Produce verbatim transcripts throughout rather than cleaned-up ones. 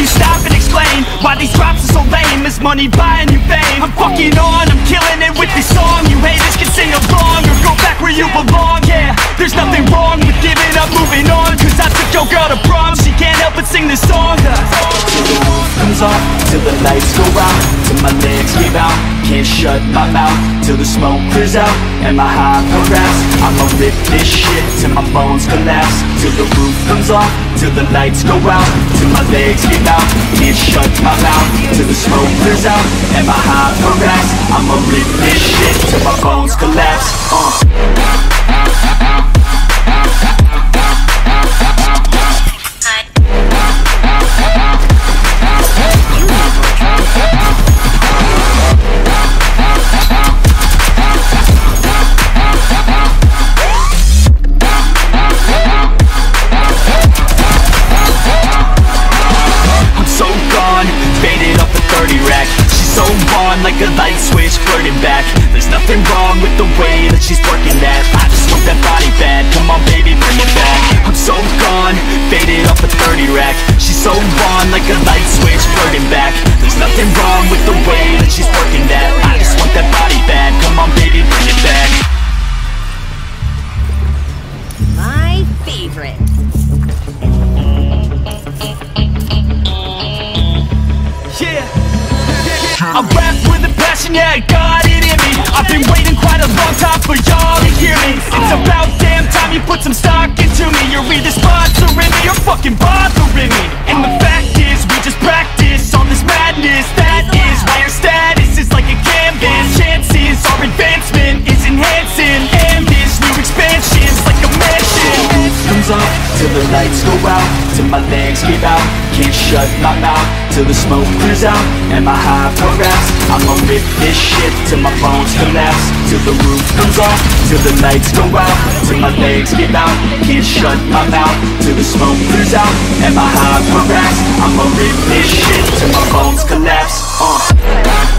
you stop and explain why these drops are so lame? Is money buying you fame? I'm fucking on, I'm killing it with this song. You haters can sing along or go back where you belong. Yeah, there's nothing wrong with giving up, moving on. Cause I took your girl to prom, she can't help but sing this song. Till the roof comes off, till the lights go out, till my legs give out, can't shut my mouth, till the smoke clears out and my high raps. I'ma rip this shit till my bones collapse. Till the roof comes off, till the lights go out, till my legs give out, can't shut my mouth, till the smoke clears out and my high raps. I'ma rip this shit till my bones collapse. uh. Like a light switch flirting back. There's nothing wrong with the way that she's working that. I just want that body bad, come on baby bring it back. I'm so gone, faded off a thirty rack. She's so on like a light switch flirting back. There's nothing wrong with the way that she's working that. I just want that body bad, come on baby bring it back. My favorite. Yeah, I rap with a passion, yeah, I got it in me. I've been waiting quite a long time for y'all to hear me. It's about damn time you put some stock into me. You're either sponsoring me or fucking bothering me. And the fact is, we just practice on this madness. That is why your status is like a canvas. Chances our advancement is enhancing, and this new expansion's like a mansion. Comes off, till the lights go out, till my legs give out, can't shut my mouth, till the smoke clears out and my high raps. I'ma rip this shit till my bones collapse. Till the roof comes off, till the lights go out, till my legs give out, can't shut my mouth, till the smoke clears out and my high raps. I'ma rip this shit till my bones collapse. uh.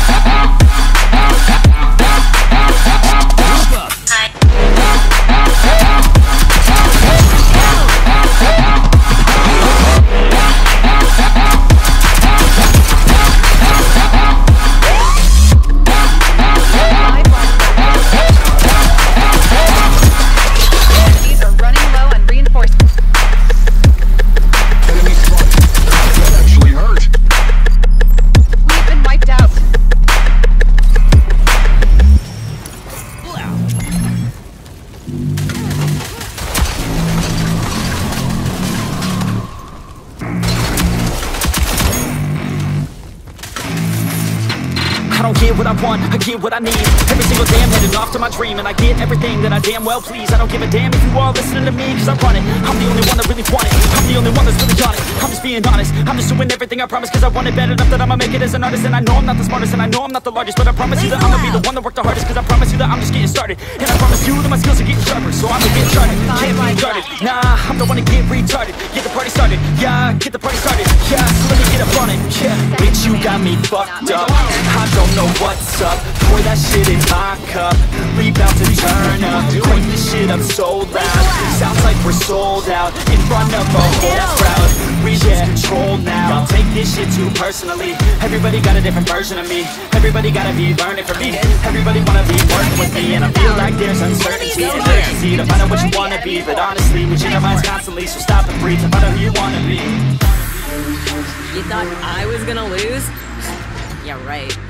I don't get what I want, I get what I need. Every single day I'm heading off to my dream, and I get everything that I damn well please. I don't give a damn if you all listening to me, cause I run it. I'm the only one that really want it, I'm the only one that's really on it. I'm just being honest, I'm just doing everything I promise, cause I want it bad enough that I'ma make it as an artist. And I know I'm not the smartest, and I know I'm not the largest, but I promise you that I'ma be the one that worked the hardest. Cause I promise you that I'm just getting started, and I promise you that my skills are getting sharper. So I'ma get started, can't be guarded. Nah, I'm the one to get retarded. Get the party started, yeah, get the party started. Yeah, so let me get up on it, yeah. Bitch, you got me fucked up, I don't know what's up. Pour that shit in my cup, we bout to turn up. Crank this shit up so loud, sounds like we're sold out in front of a whole crowd. We lose control now, I'll take this shit too personally. Everybody got a different version of me, everybody gotta be learning from me. Everybody wanna be working with me, and I feel like there's uncertainty and urgency to find out what you wanna be. But honestly, we change our minds constantly, so stop and breathe to find out who you wanna be. You thought I was gonna lose? Yeah, right.